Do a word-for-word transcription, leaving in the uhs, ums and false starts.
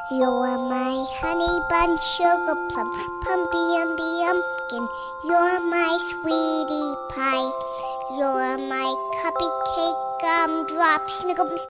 You're my honey bun, sugar plum, pumpy umby umpkin. You're my sweetie pie. You're my cupcake, gumdrop, snickums